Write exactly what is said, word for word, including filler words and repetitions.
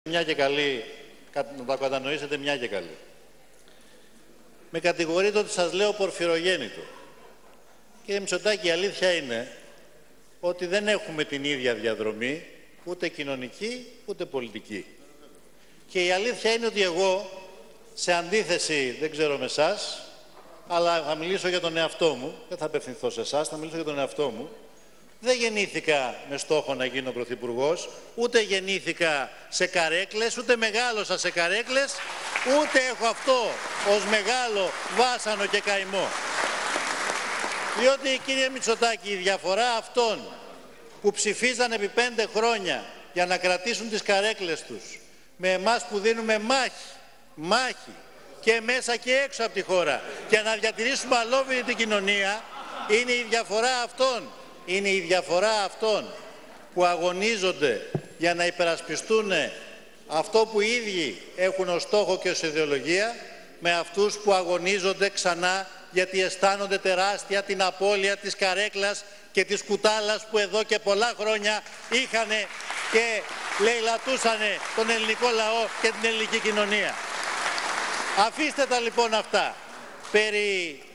Μια και καλή, να τα κατανοήσετε μια και καλή. Με κατηγορείτε ότι σας λέω πορφυρογέννητο. Κύριε Μητσοτάκη, η αλήθεια είναι ότι δεν έχουμε την ίδια διαδρομή, ούτε κοινωνική, ούτε πολιτική. Και η αλήθεια είναι ότι εγώ, σε αντίθεση, δεν ξέρω με εσάς, αλλά θα μιλήσω για τον εαυτό μου, δεν θα απευθυνθώ σε εσάς, θα μιλήσω για τον εαυτό μου, δεν γεννήθηκα με στόχο να γίνω πρωθυπουργός, ούτε γεννήθηκα σε καρέκλες, ούτε μεγάλωσα σε καρέκλες, ούτε έχω αυτό ως μεγάλο βάσανο και καημό. Διότι, κύριε Μητσοτάκη, η διαφορά αυτών που ψηφίζαν επί πέντε χρόνια για να κρατήσουν τις καρέκλες τους, με εμάς που δίνουμε μάχη, μάχη και μέσα και έξω από τη χώρα, για να διατηρήσουμε αλόβητη την κοινωνία, είναι η διαφορά αυτών. Είναι η διαφορά αυτών που αγωνίζονται για να υπερασπιστούν αυτό που οι ίδιοι έχουν ως στόχο και ως ιδεολογία, με αυτούς που αγωνίζονται ξανά γιατί αισθάνονται τεράστια την απώλεια της καρέκλας και της κουτάλας που εδώ και πολλά χρόνια είχαν και λαιλατούσαν τον ελληνικό λαό και την ελληνική κοινωνία. Αφήστε τα λοιπόν αυτά περί